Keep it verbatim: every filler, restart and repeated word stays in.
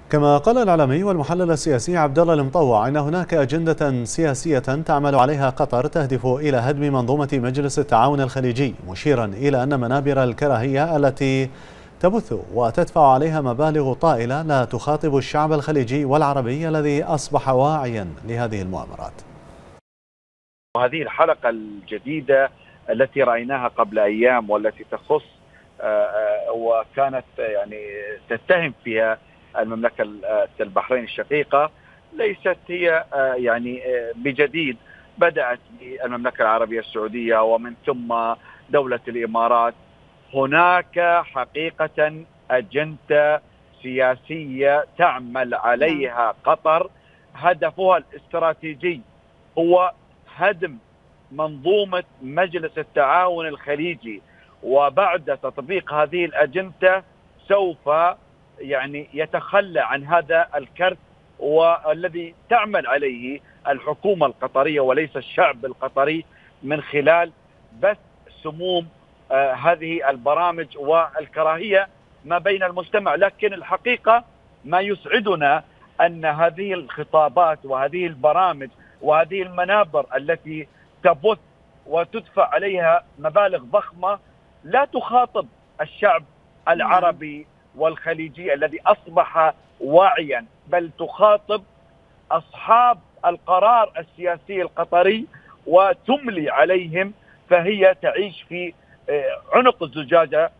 كما قال الإعلامي والمحلل السياسي عبد الله المطوع إن هناك أجندة سياسية تعمل عليها قطر تهدف إلى هدم منظومة مجلس التعاون الخليجي، مشيرا إلى أن منابر الكراهية التي تبث وتدفع عليها مبالغ طائلة لا تخاطب الشعب الخليجي والعربي الذي أصبح واعيا لهذه المؤامرات. وهذه الحلقة الجديدة التي رأيناها قبل أيام والتي تخص وكانت يعني تتهم فيها المملكة البحرين الشقيقة ليست هي يعني بجديد، بدأت بالمملكة العربية السعودية ومن ثم دولة الإمارات. هناك حقيقة أجندة سياسية تعمل عليها قطر، هدفها الاستراتيجي هو هدم منظومة مجلس التعاون الخليجي، وبعد تطبيق هذه الأجندة سوف يعني يتخلى عن هذا الكرت والذي تعمل عليه الحكومة القطرية وليس الشعب القطري من خلال بث سموم آه هذه البرامج والكراهية ما بين المجتمع. لكن الحقيقة ما يسعدنا أن هذه الخطابات وهذه البرامج وهذه المنابر التي تبث وتدفع عليها مبالغ ضخمة لا تخاطب الشعب العربي والخليجي الذي أصبح واعيا، بل تخاطب أصحاب القرار السياسي القطري وتملي عليهم، فهي تعيش في عنق الزجاجة